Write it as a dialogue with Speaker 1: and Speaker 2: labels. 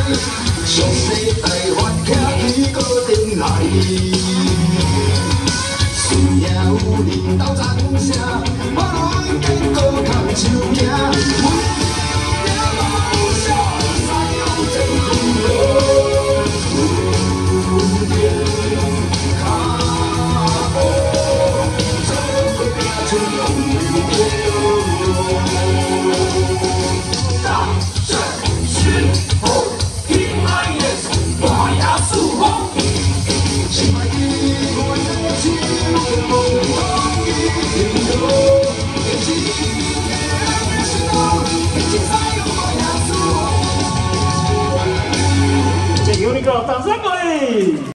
Speaker 1: 上帝大发倚伊搁顶来，虽然有领导掌声，无论经过空手行。
Speaker 2: 有你个掌声鼓励！